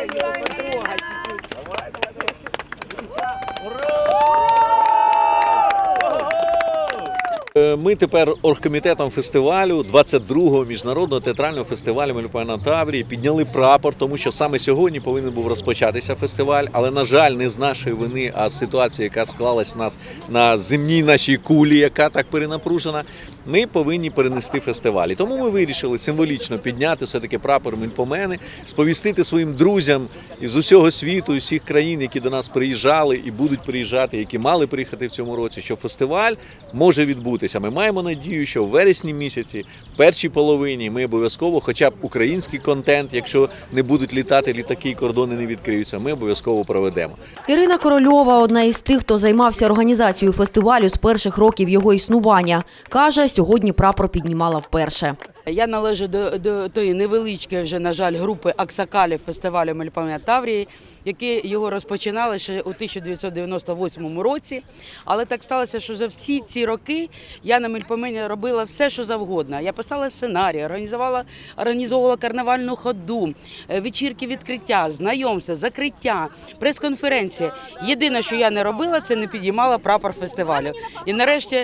Ми тепер оргкомітетом фестивалю, 22-го міжнародного театрального фестивалю «Мельпомена Таврії» підняли прапор, тому що саме сьогодні повинен був розпочатися фестиваль, але, на жаль, не з нашої вини, а з ситуації, яка склалась у нас на земній нашій кулі, яка так перенапружена, ми повинні перенести фестиваль. І тому ми вирішили символічно підняти все-таки прапор Мельпомени, сповістити своїм друзям із усього світу, із усіх країн, які до нас приїжджали і будуть приїжджати, які мали приїхати в цьому році, що фестиваль може відбутися. Ми маємо надію, що в вересні місяці, в першій половині, ми обов'язково, хоча б український контент, якщо не будуть літати літаки і кордони не відкриються, ми обов'язково проведемо. Ірина Корольова – одна із тих, хто займався організацією фестивалю з перших років його існування. Каже, сьогодні прапор піднімала вперше. Я належу до тої невеличкої вже, на жаль, групи аксакалів фестивалю «Мельпомена Таврії», які його розпочинали ще у 1998 році. Але так сталося, що за всі ці роки я на Мельпомені робила все, що завгодно. Я писала сценарій, організовувала карнавальну ходу, вечірки відкриття, знайомства, закриття, прес-конференції. Єдине, що я не робила, це не підіймала прапор фестивалю. І нарешті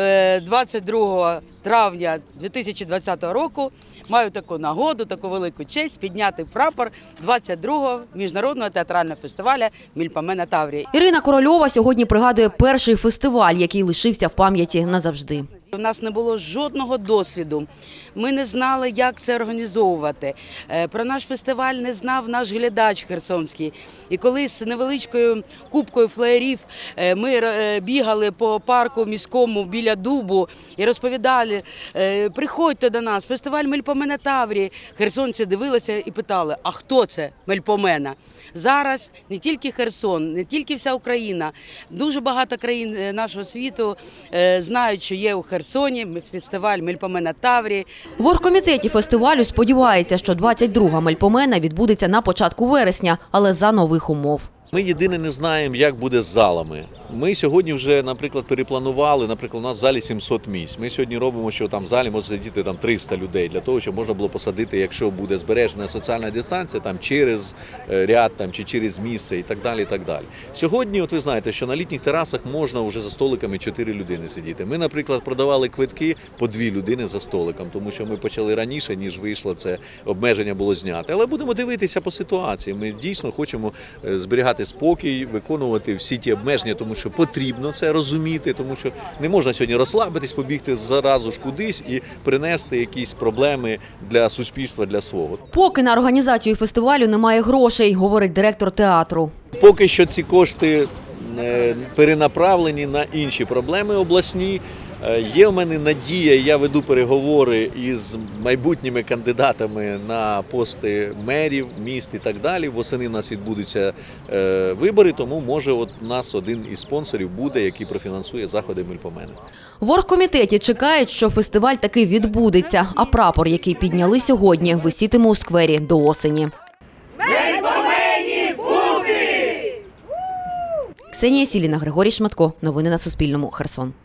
22 травня 2020 року маю таку нагоду, таку велику честь підняти прапор 22-го міжнародного театрального фестивалю «Мельпомена Таврії». Ірина Корольова сьогодні пригадує перший фестиваль, який лишився в пам'яті назавжди. У нас не було жодного досвіду, ми не знали, як це організовувати. Про наш фестиваль не знав наш глядач херсонський. І коли з невеличкою купкою флеєрів ми бігали по парку міському біля Дубу і розповідали: приходьте до нас, фестиваль «Мельпомена Таврії», херсонці дивилися і питали: а хто це Мельпомена? Зараз не тільки Херсон, не тільки вся Україна, дуже багато країн нашого світу знають, що є у Херсоні фестиваль «Мельпомена Таврії». В оргкомітеті фестивалю сподівається, що 22-га Мельпомена відбудеться на початку вересня, але за нових умов. Ми єдине не знаємо, як буде з залами. Ми сьогодні вже, наприклад, перепланували, наприклад, у нас в залі 700 місць. Ми сьогодні робимо, що там в залі може сидіти 300 людей, для того, щоб можна було посадити, якщо буде збережена соціальна дистанція, через ряд чи через місце і так далі, і так далі. Сьогодні, от ви знаєте, що на літніх терасах можна вже за столиками 4 людини сидіти. Ми, наприклад, продавали квитки по 2 людини за столиком, тому що ми почали раніше, ніж вийшло, це обмеження було знято. Але будемо дивитися по ситуації. Ми дійсно хочемо зберігати спокій, виконувати всі ті обмеження, тому що потрібно це розуміти, тому що не можна сьогодні розслабитись, побігти заразу ж кудись і принести якісь проблеми для суспільства, для свого. Поки на організацію фестивалю немає грошей, говорить директор театру. Поки що ці кошти перенаправлені на інші проблеми обласні. Є в мене надія, я веду переговори із майбутніми кандидатами на пости мерів, міст і так далі. Восени у нас відбудуться вибори, тому може у нас один із спонсорів буде, який профінансує заходи Мельпомени. В оргкомітеті чекають, що фестиваль таки відбудеться, а прапор, який підняли сьогодні, висітиме у сквері до осені. Мельпомені бути! Ксенія Сіліна, Григорій Шматко. Новини на Суспільному. Херсон.